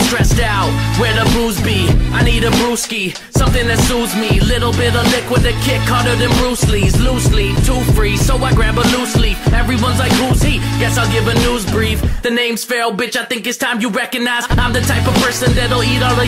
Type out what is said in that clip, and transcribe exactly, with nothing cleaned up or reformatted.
stressed out, where the booze be? I need a brewski, something that soothes me. Little bit of liquid to kick harder than Bruce Lee's. Loosely, too free, so I grab a loose leaf. Everyone's like, who's he? Guess I'll give a news brief. The name's Pharaoh, bitch, I think it's time you recognize I'm the type of person that'll eat all of